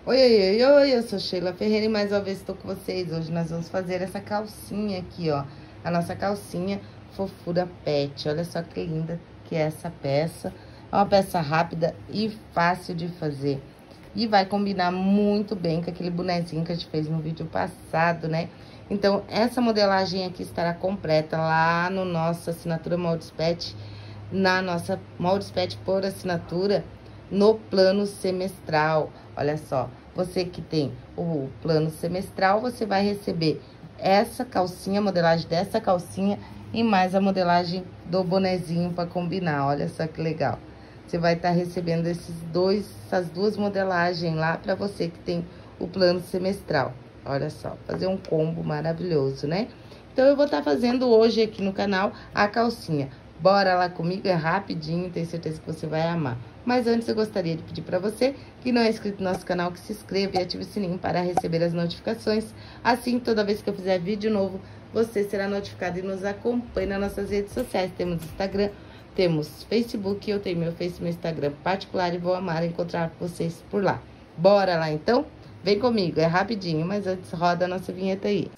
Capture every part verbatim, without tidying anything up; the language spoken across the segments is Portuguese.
Oi, oi, oi, oi, eu sou Sheila Ferreira e mais uma vez estou com vocês. Hoje nós vamos fazer essa calcinha aqui, ó. A nossa calcinha fofura pet. Olha só que linda que é essa peça. É uma peça rápida e fácil de fazer. E vai combinar muito bem com aquele bonezinho que a gente fez no vídeo passado, né? Então, essa modelagem aqui estará completa lá no nosso Assinatura Moldes Pet, na nossa Moldes Pet por assinatura, no plano semestral. Olha só, você que tem o plano semestral, você vai receber essa calcinha, a modelagem dessa calcinha e mais a modelagem do bonezinho para combinar. Olha só que legal. Você vai estar recebendo esses dois, essas duas modelagens lá para você que tem o plano semestral. Olha só, fazer um combo maravilhoso, né? Então, eu vou estar fazendo hoje aqui no canal a calcinha. Bora lá comigo, é rapidinho, tenho certeza que você vai amar. Mas antes eu gostaria de pedir para você que não é inscrito no nosso canal, que se inscreva e ative o sininho para receber as notificações. Assim, toda vez que eu fizer vídeo novo, você será notificado e nos acompanhe nas nossas redes sociais. Temos Instagram, temos Facebook, eu tenho meu Face, meu Instagram particular e vou amar encontrar vocês por lá. Bora lá então? Vem comigo, é rapidinho, mas antes roda a nossa vinheta aí.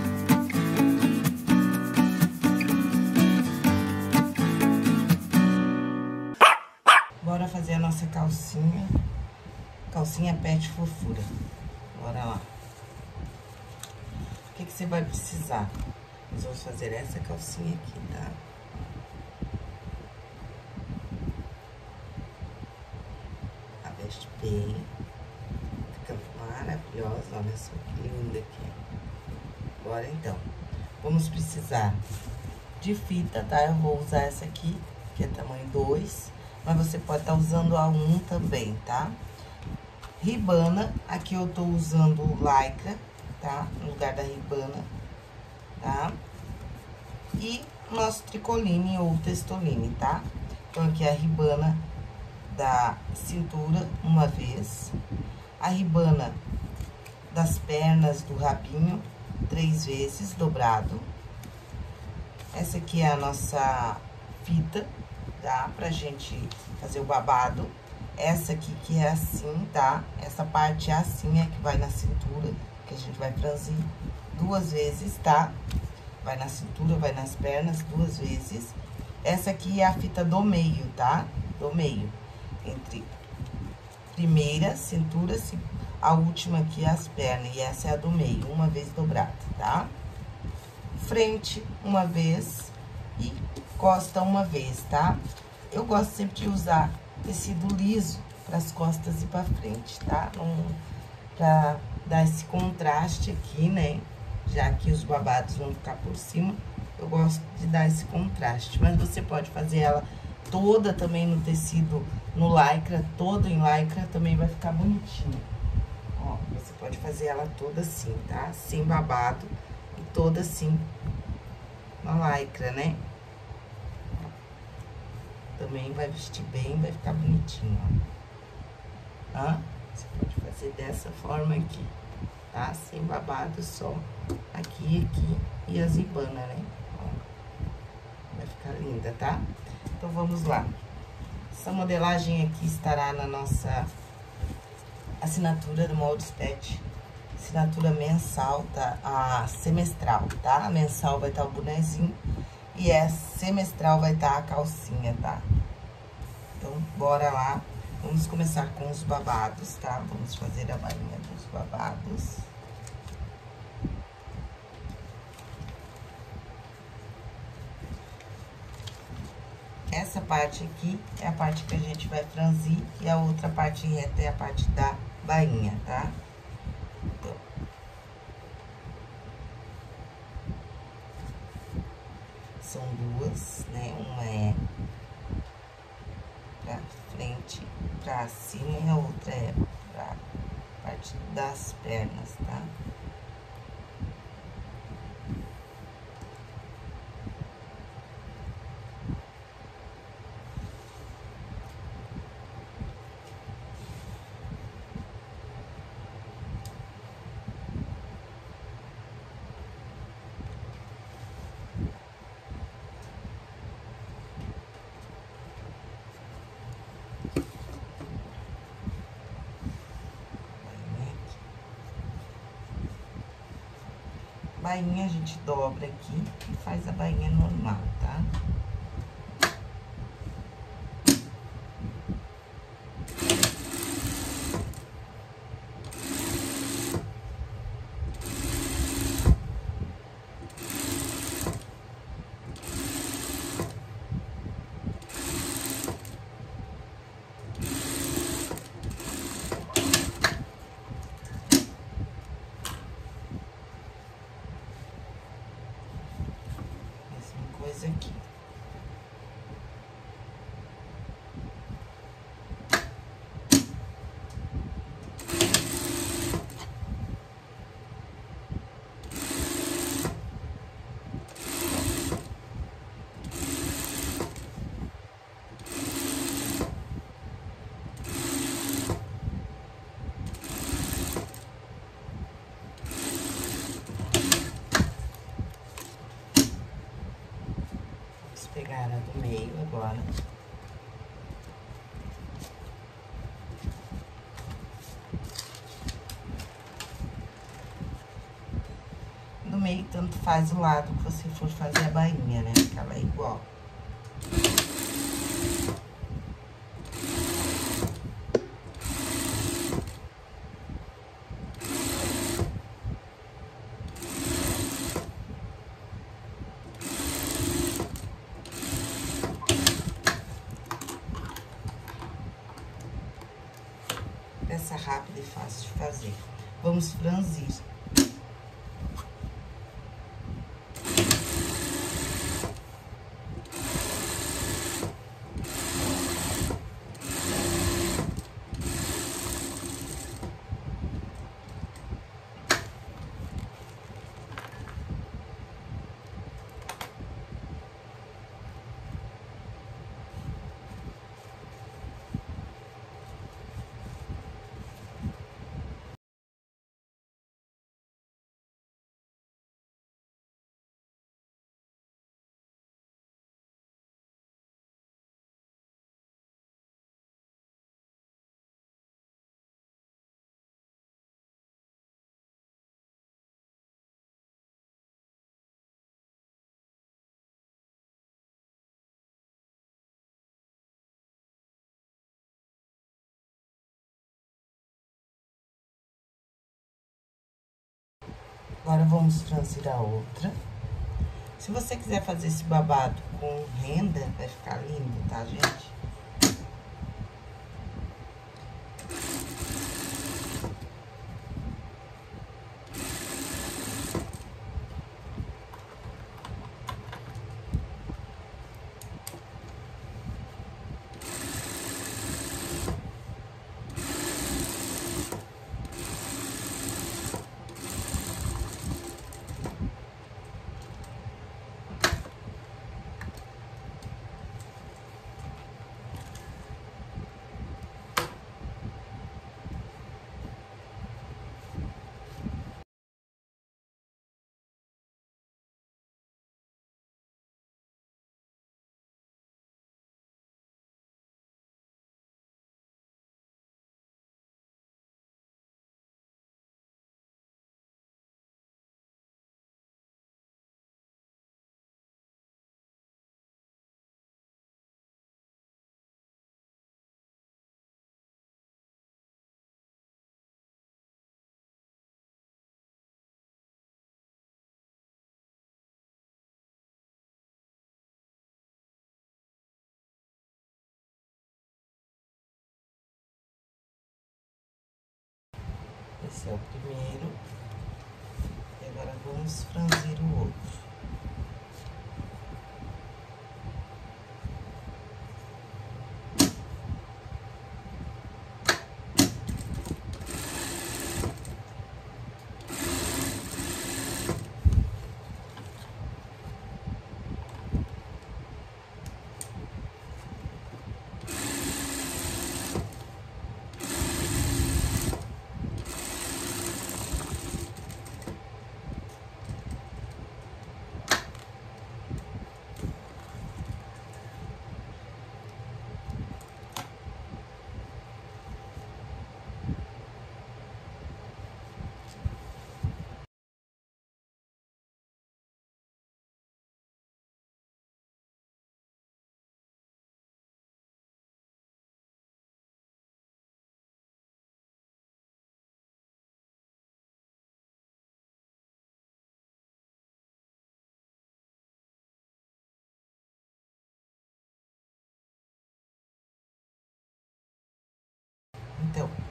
Bora fazer a nossa calcinha, calcinha pet fofura. Bora lá. O que que você vai precisar? Nós vamos fazer essa calcinha aqui, tá? A veste bem, fica maravilhosa, olha só que linda aqui. Bora então. Vamos precisar de fita, tá? Eu vou usar essa aqui, que é tamanho dois. Mas você pode estar usando a um também, tá? Ribana, aqui eu tô usando lycra, tá? No lugar da ribana, tá? E nosso tricoline ou testoline, tá? Então, aqui é a ribana da cintura, uma vez. A ribana das pernas, do rabinho, três vezes, dobrado. Essa aqui é a nossa fita, tá? Pra gente fazer o babado. Essa aqui que é assim, tá? Essa parte é assim, é que vai na cintura, que a gente vai franzir duas vezes, tá? Vai na cintura, vai nas pernas duas vezes. Essa aqui é a fita do meio, tá? Do meio. Entre primeira, cintura, a última aqui é as pernas. E essa é a do meio, uma vez dobrada, tá? Frente, uma vez. E costa uma vez, tá? Eu gosto sempre de usar tecido liso para as costas e para frente, tá? Um, pra dar esse contraste aqui, né? Já que os babados vão ficar por cima, eu gosto de dar esse contraste. Mas você pode fazer ela toda também no tecido, no lycra, todo em lycra, também vai ficar bonitinho. Ó, você pode fazer ela toda assim, tá? Sem babado e toda assim na lycra, né? Também vai vestir bem, vai ficar bonitinho, ó. Tá? Você pode fazer dessa forma aqui, tá? Sem babado, só aqui, aqui e as ribanas, né? Ó, vai ficar linda, tá? Então, vamos lá. Essa modelagem aqui estará na nossa assinatura do Moldes Pet. Assinatura mensal, tá? A semestral, tá? A mensal vai estar o bonezinho. E a semestral vai estar a calcinha, tá? Então, bora lá. Vamos começar com os babados, tá? Vamos fazer a bainha dos babados. Essa parte aqui é a parte que a gente vai franzir. E a outra parte reta é a parte da bainha, tá? Então, são duas, né? Uma é pra frente, pra cima, e a outra é pra parte das pernas, tá? bainha a gente dobra aqui e faz a bainha normal, tá? Coisa aqui. Pegar a do meio agora. Do meio, tanto faz o lado que você for fazer a bainha, né? Porque ela é igual. Peça rápida e fácil de fazer. Vamos franzir. Agora, vamos franzir a outra. Se você quiser fazer esse babado com renda, vai ficar lindo, tá, gente? Esse é o primeiro. E agora, vamos franzir o outro.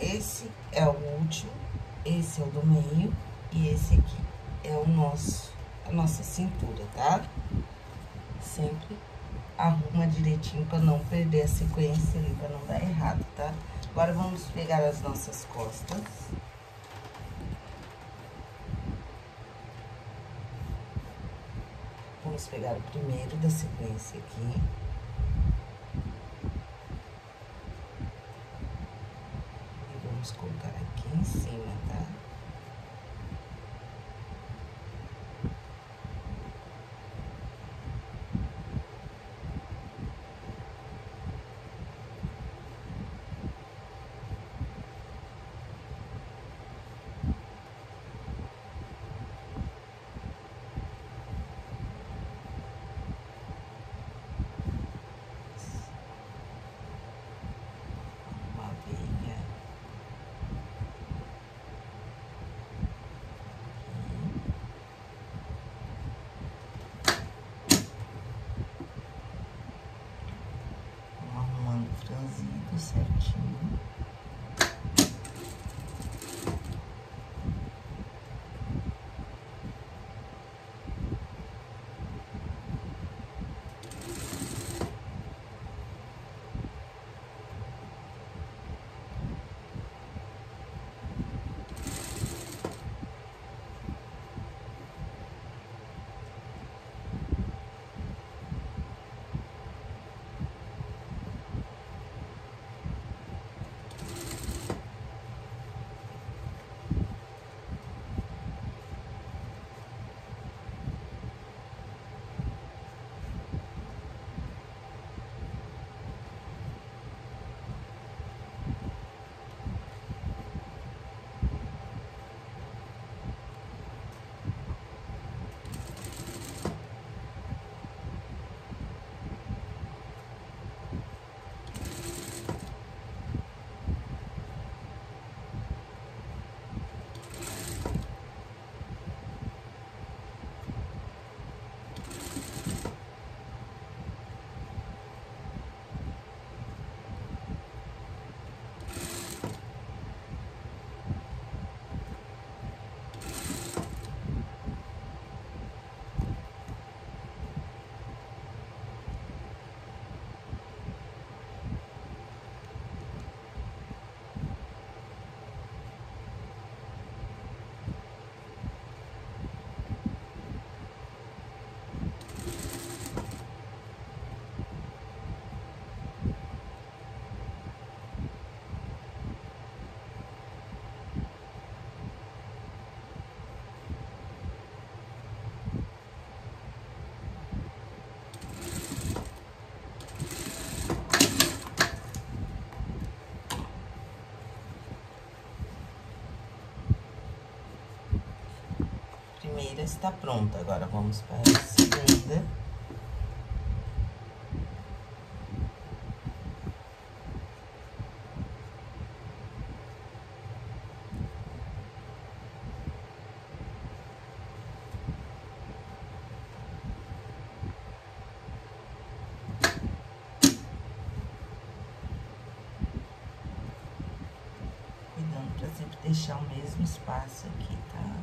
esse é o último, esse é o do meio e esse aqui é o nosso, a nossa cintura, tá? Sempre arruma direitinho pra não perder a sequência ali, pra não dar errado, tá? Agora, vamos pegar as nossas costas. Vamos pegar o primeiro da sequência aqui. E vamos colocar aqui em cima, tá? Franzido certinho. Primeira está pronta, agora vamos para a segunda. Cuidando para sempre deixar o mesmo espaço aqui, tá?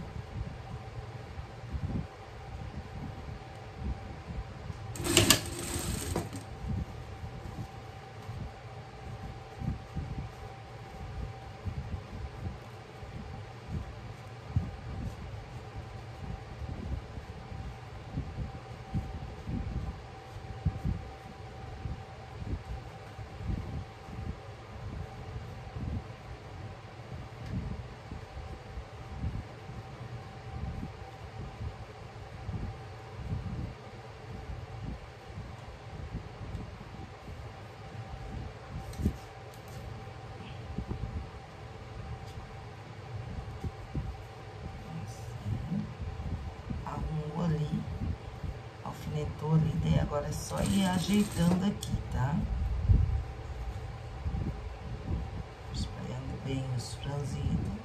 Alfinetou ali, daí agora é só ir ajeitando aqui, tá? Espalhando bem os franzidos.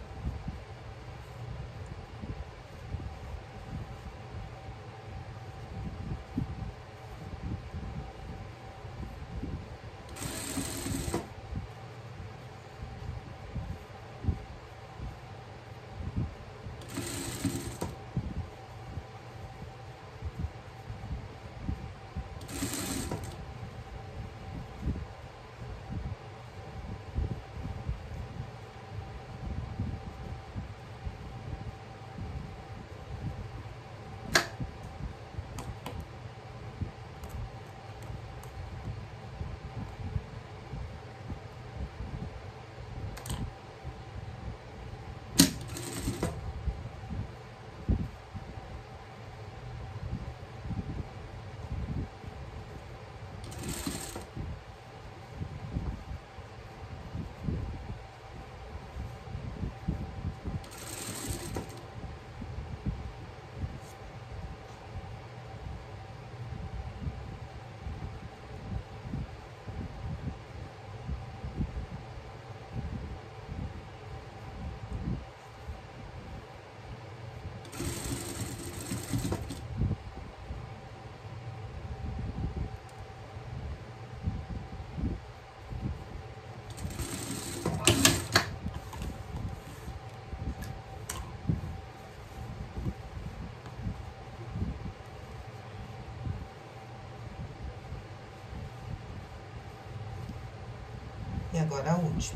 agora a última.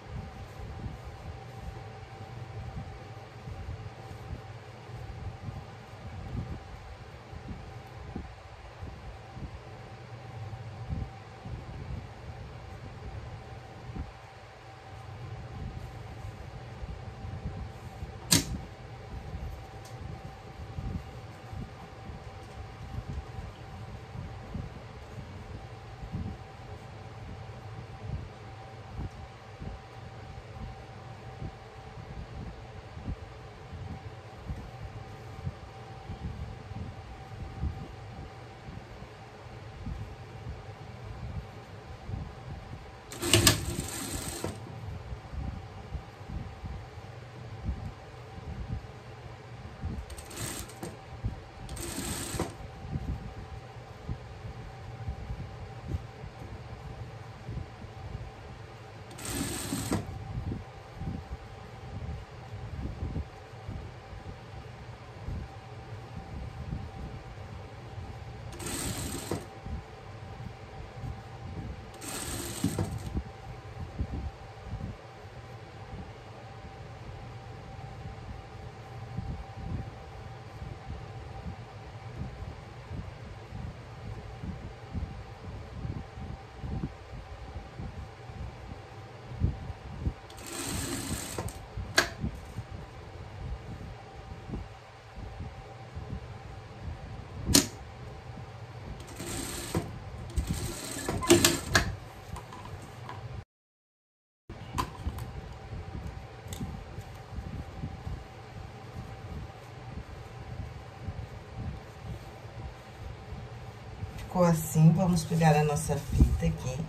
Ficou assim, vamos pegar a nossa fita aqui.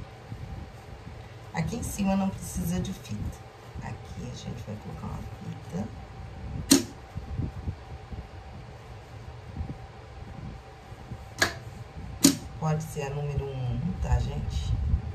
Aqui em cima não precisa de fita. Aqui a gente vai colocar uma fita. Pode ser a número um, tá, gente?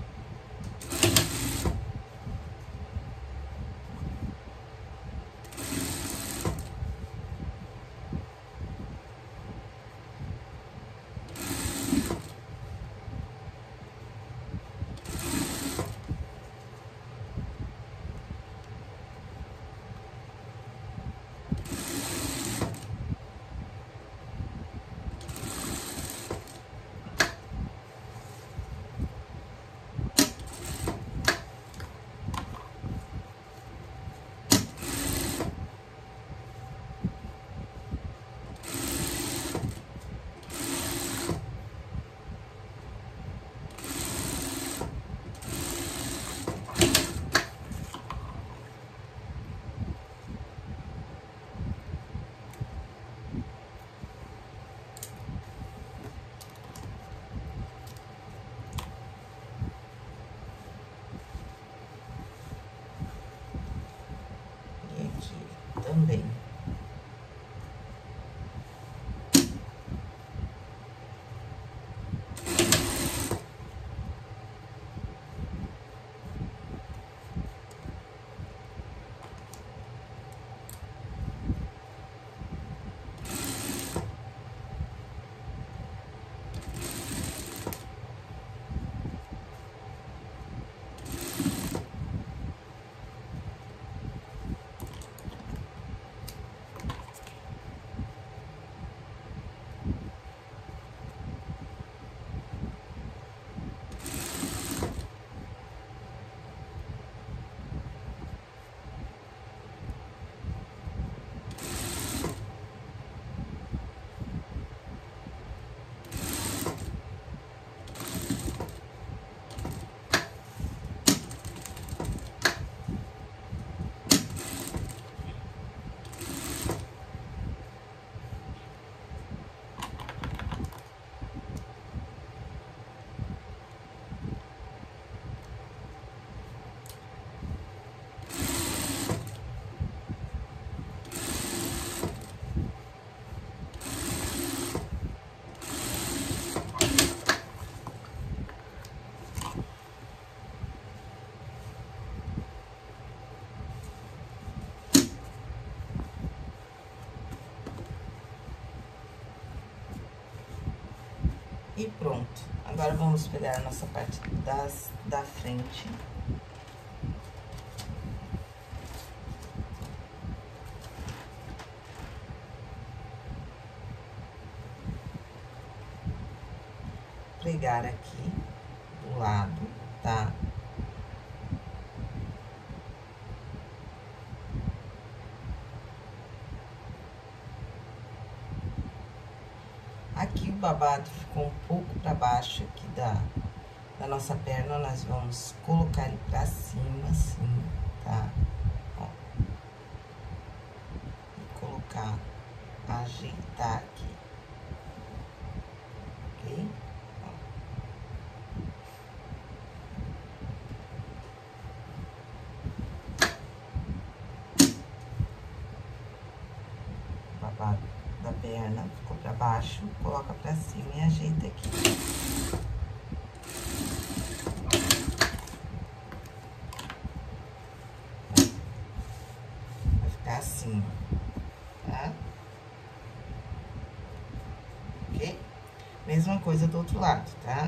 Também. E pronto. Agora, vamos pegar a nossa parte das, da frente. pregar aqui do lado, tá? Aqui o babado ficou um pouco para baixo aqui da, da nossa perna, nós vamos colocar ele pra cima, assim, tá? Ó. E colocar, ajeitar aqui, ok? Ó. O babado da perna ficou pra baixo, coloca pra cima e ajeita aqui. Vai ficar assim, tá? Ok? Mesma coisa do outro lado, tá?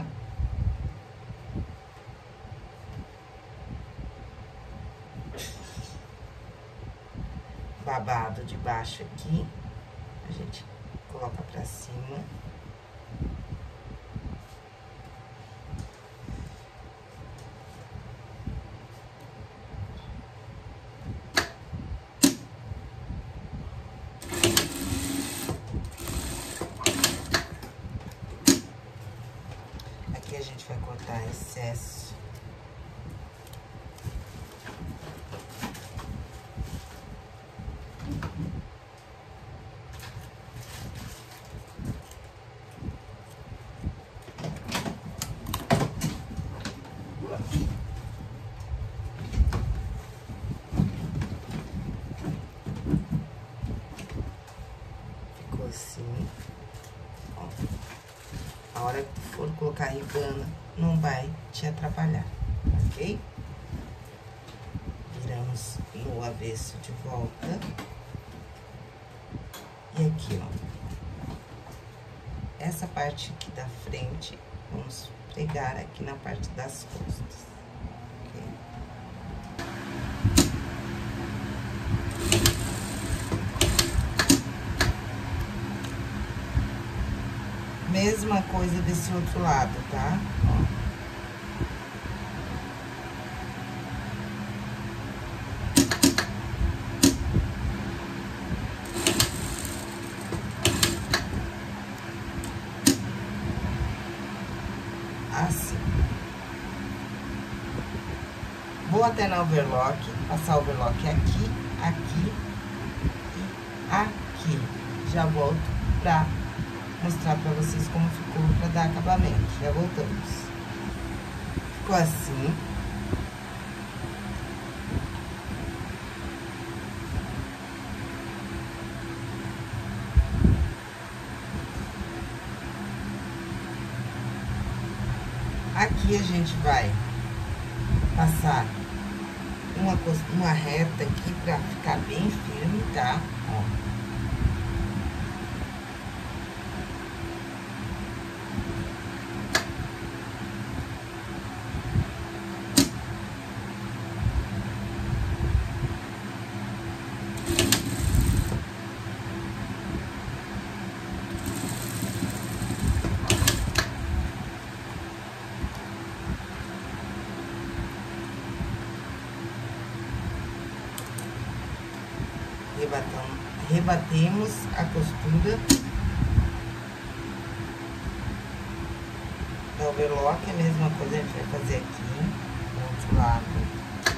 Babado de baixo aqui, a gente coloca pra cima. Aqui a gente vai cortar excesso. Ficou assim, ó. A hora que for colocar a ribana, não vai te atrapalhar, ok? Viramos no avesso de volta. E aqui, ó. Essa parte aqui da frente, vamos pregar aqui na parte das costas, ok? Mesma coisa desse outro lado, tá? Ó. Assim. Vou até na overlock, passar o overlock aqui, aqui e aqui. Já volto pra mostrar pra vocês como ficou, pra dar acabamento. Já voltamos. Ficou assim. Aqui a gente vai passar uma, uma reta aqui pra ficar bem firme, tá? Ó. Rebatamos, rebatemos a costura da overlock, a mesma coisa a gente vai fazer aqui do outro lado.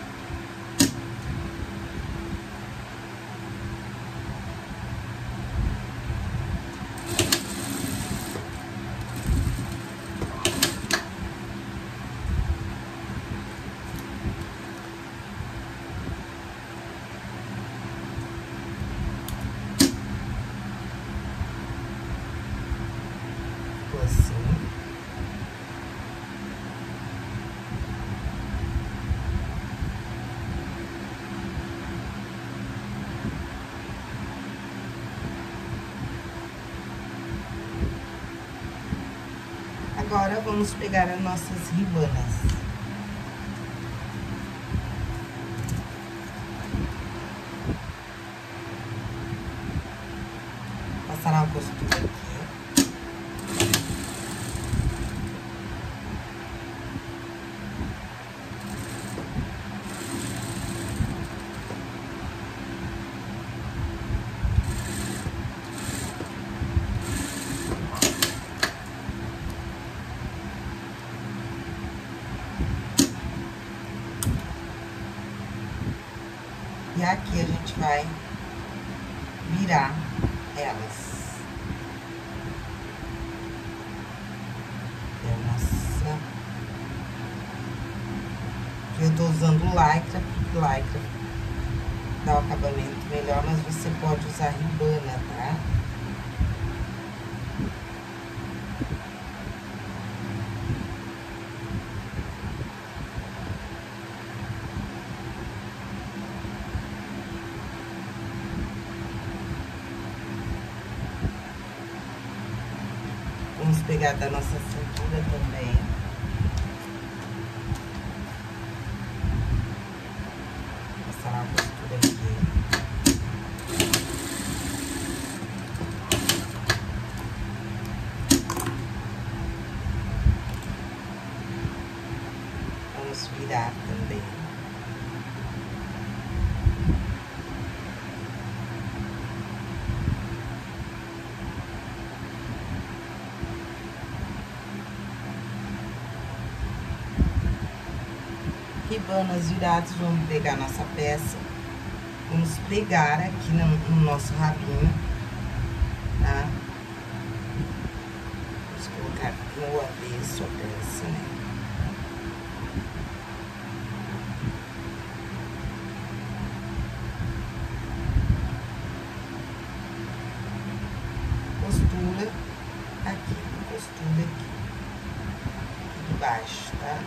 Assim. Agora, vamos pegar as nossas ribanas. Passar uma costura aqui. vai virar elas. É a nossa... Eu tô usando lycra, porque lycra dá o acabamento melhor, mas você pode usar ribana, tá? Vamos pegar da nossa cintura também. Passar uma costura aqui. Vamos virar também. Ribanas viradas, vamos pegar nossa peça, vamos pegar aqui no, no nosso rabinho, tá? Vamos colocar no avesso a peça, né? Costura aqui, costura aqui, aqui de baixo, tá?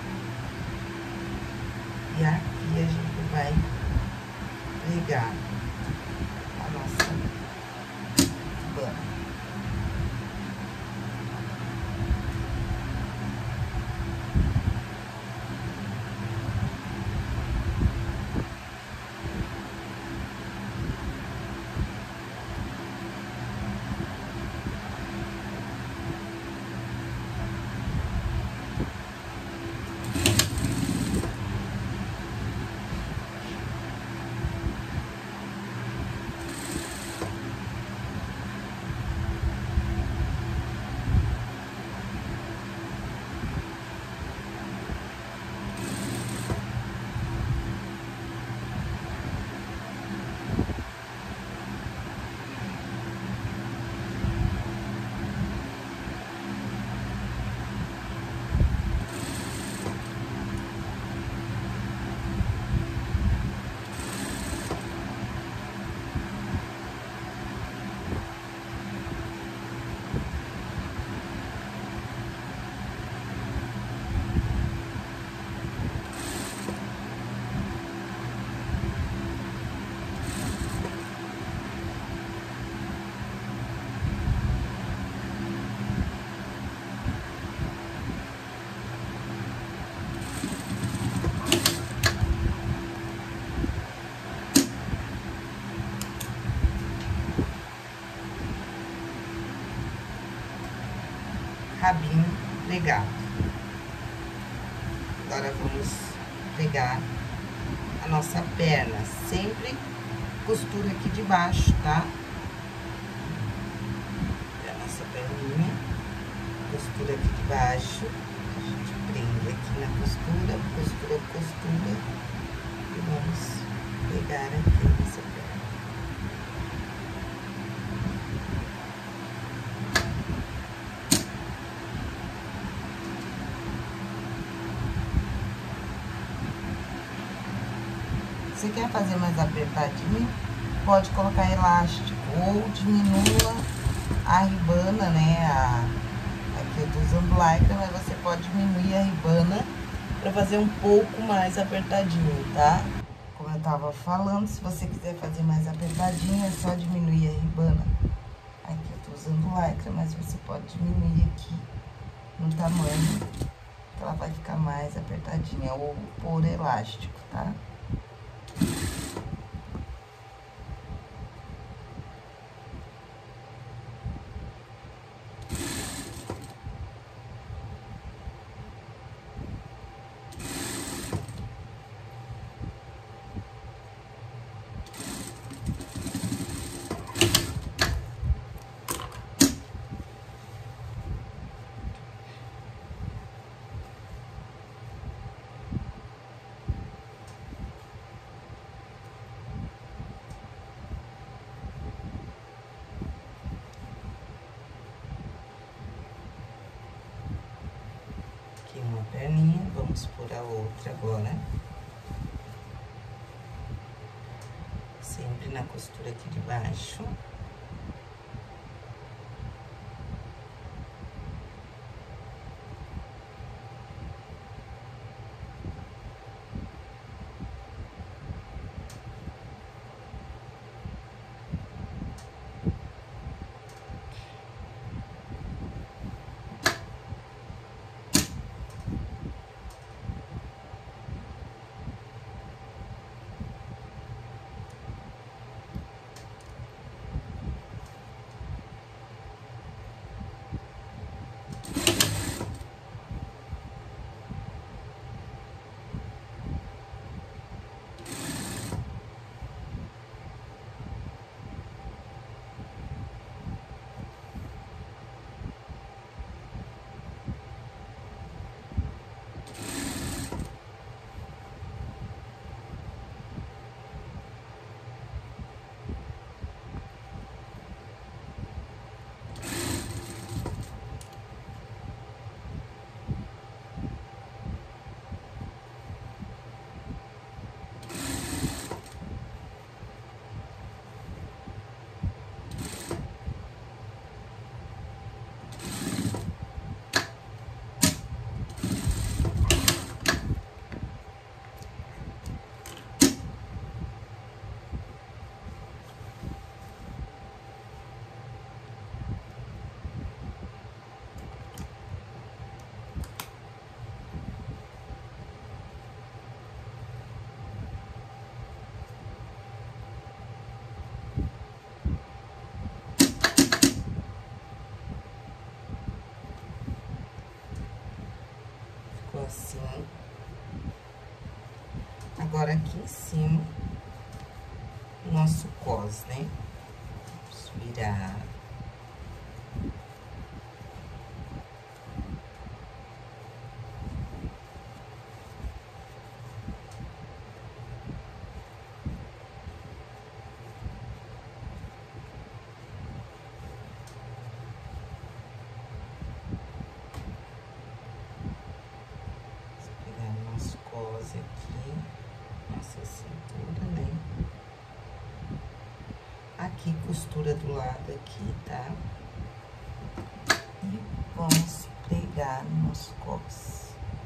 E aqui a gente vai pregar a nossa banda. Rabinho pregado. Agora vamos pregar a nossa perna, sempre costura aqui de baixo, tá? A nossa perninha, costura aqui de baixo, a gente prende aqui na costura, costura, costura, e vamos pegar aqui nessa perna. Se quer fazer mais apertadinho, pode colocar elástico ou diminua a ribana, né? A, aqui eu tô usando lycra, mas você pode diminuir a ribana para fazer um pouco mais apertadinho, tá? Como eu tava falando, se você quiser fazer mais apertadinho, é só diminuir a ribana. Aqui eu tô usando lycra, mas você pode diminuir aqui no tamanho, que ela vai ficar mais apertadinha, ou pôr elástico, tá? Vamos por a outra agora. Sempre na costura aqui de baixo. Assim. Agora, aqui em cima, nosso cos, né? Vamos virar. Aqui, nossa cintura, né? Aqui, costura do lado aqui, tá? E vamos pregar no nosso cos.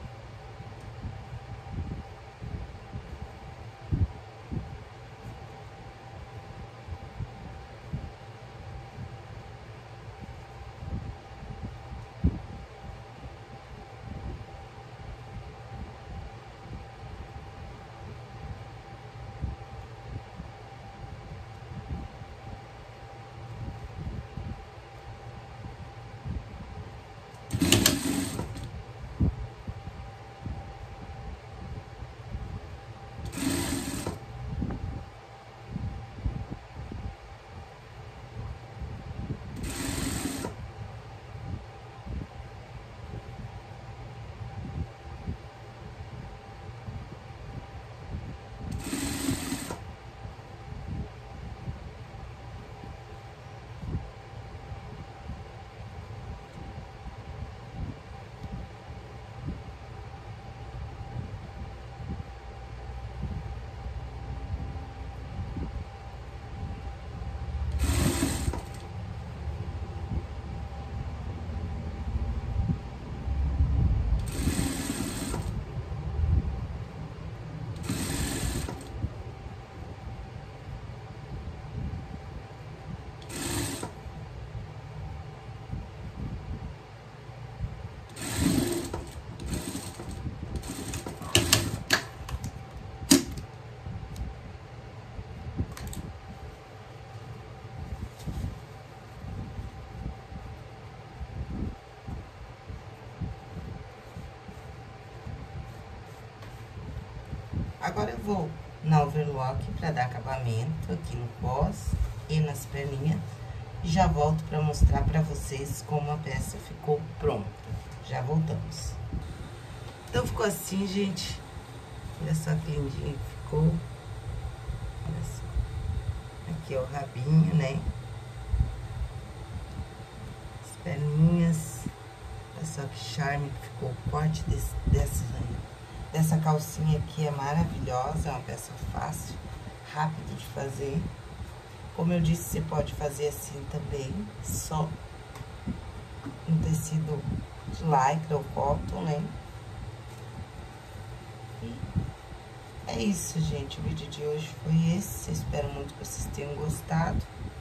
Agora, eu vou na overlock pra dar acabamento aqui no cos e nas perninhas. E já volto pra mostrar pra vocês como a peça ficou pronta. Já voltamos. Então, ficou assim, gente. Olha só que lindinho que ficou. Olha só. Aqui é o rabinho, né? As perninhas. Olha só que charme que ficou o corte desse, dessa dessa calcinha aqui é maravilhosa, é uma peça fácil, rápido de fazer. Como eu disse, você pode fazer assim também, só um tecido de lycra ou cotton, né? E é isso, gente. O vídeo de hoje foi esse. Eu espero muito que vocês tenham gostado.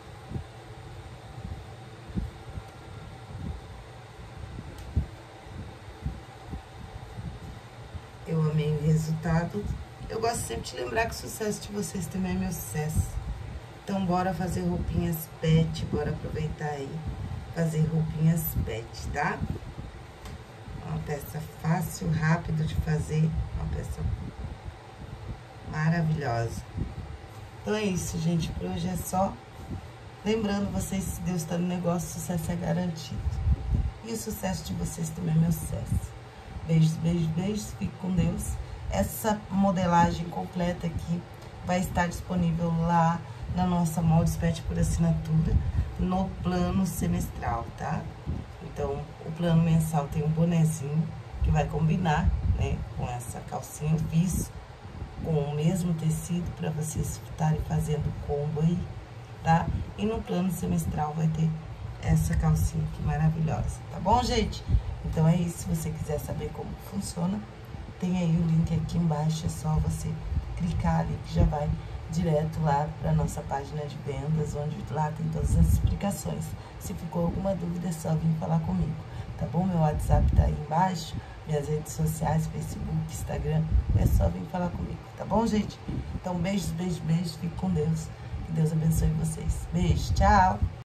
Eu amei o resultado. Eu gosto sempre de lembrar que o sucesso de vocês também é meu sucesso. Então, bora fazer roupinhas pet, bora aproveitar aí, fazer roupinhas pet, tá? Uma peça fácil, rápido de fazer, uma peça maravilhosa. Então, é isso, gente, por hoje é só. Lembrando vocês, se Deus tá no negócio, o sucesso é garantido. E o sucesso de vocês também é meu sucesso. Beijos, beijos, beijos, fique com Deus. Essa modelagem completa aqui vai estar disponível lá na nossa Moldes Pet por assinatura, no plano semestral, tá? Então, o plano mensal tem um bonezinho que vai combinar, né, com essa calcinha. Eu fiz com o mesmo tecido para vocês estarem fazendo combo aí, tá? E no plano semestral vai ter essa calcinha aqui maravilhosa, tá bom, gente? Então, é isso. Se você quiser saber como funciona, tem aí o link aqui embaixo, é só você clicar ali que já vai direto lá para nossa página de vendas, onde lá tem todas as explicações. Se ficou alguma dúvida, é só vir falar comigo, tá bom? Meu WhatsApp tá aí embaixo, minhas redes sociais, Facebook, Instagram, é só vir falar comigo, tá bom, gente? Então, beijos, beijos, beijos, fique com Deus, que Deus abençoe vocês. Beijo, tchau!